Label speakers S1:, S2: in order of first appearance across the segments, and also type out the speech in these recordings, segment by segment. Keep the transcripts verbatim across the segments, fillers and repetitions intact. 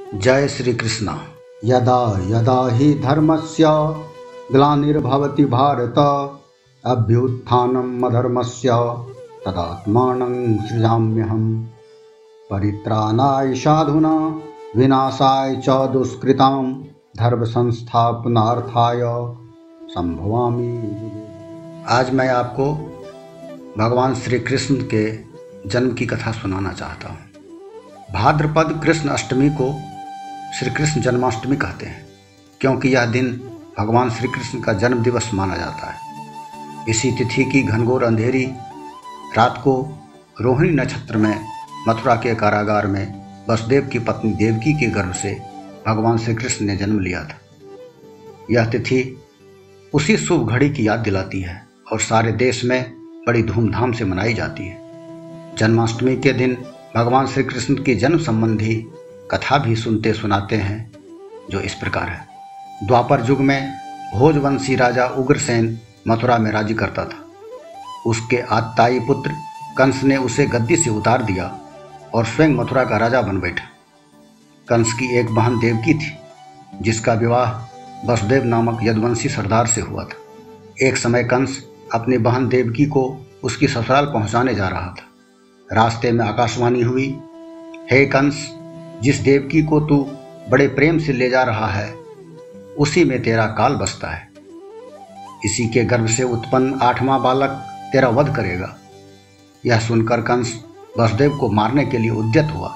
S1: जय श्री कृष्ण। यदा यदा हि धर्मस्य ग्लानिर्भवति भारत अभ्युत्थानम् अधर्मस्य तदात्मानं सृजाम्यहम् परित्राणाय साधूनां विनाशाय च दुष्कृतां धर्म संस्थापनार्थाय संभवामि। आज मैं आपको भगवान श्री कृष्ण के जन्म की कथा सुनाना चाहता हूँ। भाद्रपद कृष्ण अष्टमी को श्री कृष्ण जन्माष्टमी कहते हैं, क्योंकि यह दिन भगवान श्री कृष्ण का जन्म दिवस माना जाता है। इसी तिथि की घनघोर अंधेरी रात को रोहिणी नक्षत्र में मथुरा के कारागार में वसुदेव की पत्नी देवकी के गर्भ से भगवान श्री कृष्ण ने जन्म लिया था। यह तिथि उसी शुभ घड़ी की याद दिलाती है और सारे देश में बड़ी धूमधाम से मनाई जाती है। जन्माष्टमी के दिन भगवान श्री कृष्ण की जन्म संबंधी कथा भी सुनते सुनाते हैं, जो इस प्रकार है। द्वापर युग में भोजवंशी राजा उग्रसेन मथुरा में राज्य करता था। उसके आतताई पुत्र कंस ने उसे गद्दी से उतार दिया और स्वयं मथुरा का राजा बन बैठा। कंस की एक बहन देवकी थी, जिसका विवाह वसुदेव नामक यदुवंशी सरदार से हुआ था। एक समय कंस अपनी बहन देवकी को उसकी ससुराल पहुंचाने जा रहा था। रास्ते में आकाशवाणी हुई, हे कंस, जिस देवकी को तू बड़े प्रेम से ले जा रहा है, उसी में तेरा काल बसता है। इसी के गर्भ से उत्पन्न आठवां बालक तेरा वध करेगा। यह सुनकर कंस वसुदेव को मारने के लिए उद्यत हुआ।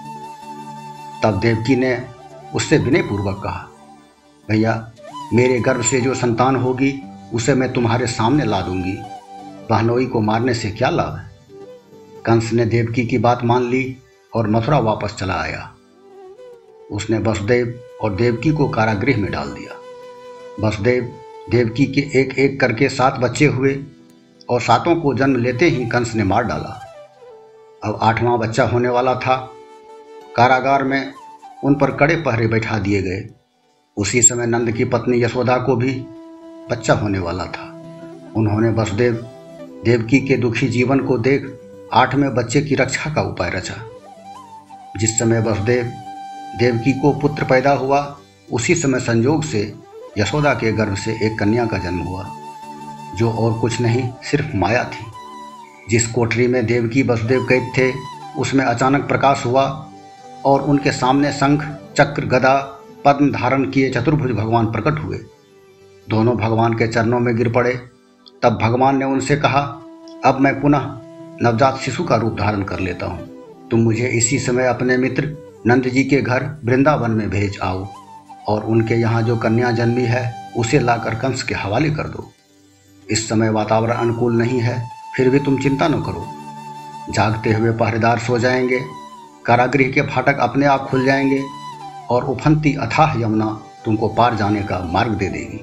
S1: तब देवकी ने उससे विनयपूर्वक कहा, भैया, मेरे गर्भ से जो संतान होगी उसे मैं तुम्हारे सामने ला दूंगी। बहनोई को मारने से क्या लाभ है। कंस ने देवकी की बात मान ली और मथुरा वापस चला आया। उसने वसुदेव और देवकी को कारागृह में डाल दिया। वसुदेव देवकी के एक एक करके सात बच्चे हुए और सातों को जन्म लेते ही कंस ने मार डाला। अब आठवां बच्चा होने वाला था। कारागार में उन पर कड़े पहरे बैठा दिए गए। उसी समय नंद की पत्नी यशोदा को भी बच्चा होने वाला था। उन्होंने वसुदेव देवकी के दुखी जीवन को देख आठवें बच्चे की रक्षा का उपाय रचा। जिस समय वसुदेव देवकी को पुत्र पैदा हुआ, उसी समय संयोग से यशोदा के गर्भ से एक कन्या का जन्म हुआ, जो और कुछ नहीं सिर्फ माया थी। जिस कोठरी में देवकी वसुदेव कैद थे, उसमें अचानक प्रकाश हुआ और उनके सामने शंख, चक्र, गदा, पद्म धारण किए चतुर्भुज भगवान प्रकट हुए। दोनों भगवान के चरणों में गिर पड़े। तब भगवान ने उनसे कहा, अब मैं पुनः नवजात शिशु का रूप धारण कर लेता हूँ। तुम मुझे इसी समय अपने मित्र नंद जी के घर वृंदावन में भेज आओ और उनके यहाँ जो कन्या जन्मी है उसे लाकर कंस के हवाले कर दो। इस समय वातावरण अनुकूल नहीं है, फिर भी तुम चिंता न करो। जागते हुए पहरेदार सो जाएंगे, कारागृह के फाटक अपने आप खुल जाएंगे और उफनती अथाह यमुना तुमको पार जाने का मार्ग दे देगी।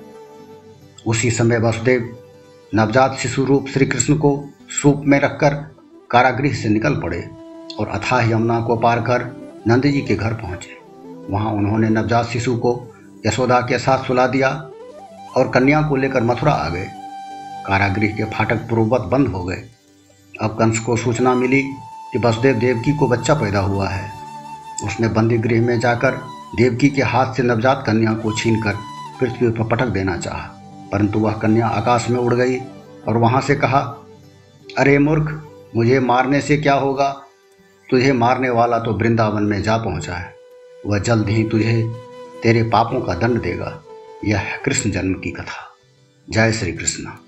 S1: उसी समय वसुदेव नवजात शिशु रूप श्री कृष्ण को सूप में रखकर कारागृह से निकल पड़े और अथाह यमुना को पार कर नंद जी के घर पहुंचे। वहां उन्होंने नवजात शिशु को यशोदा के साथ सुला दिया और कन्या को लेकर मथुरा आ गए। कारागृह के फाटक पूर्ववत बंद हो गए। अब कंस को सूचना मिली कि वसुदेव देवकी को बच्चा पैदा हुआ है। उसने बंदी गृह में जाकर देवकी के हाथ से नवजात कन्या को छीनकर पृथ्वी पर पटक देना चाहा, परंतु वह कन्या आकाश में उड़ गई और वहां से कहा, अरे मूर्ख, मुझे मारने से क्या होगा। तुझे मारने वाला तो वृंदावन में जा पहुंचा है। वह जल्द ही तुझे तेरे पापों का दंड देगा। यह है कृष्ण जन्म की कथा। जय श्री कृष्ण।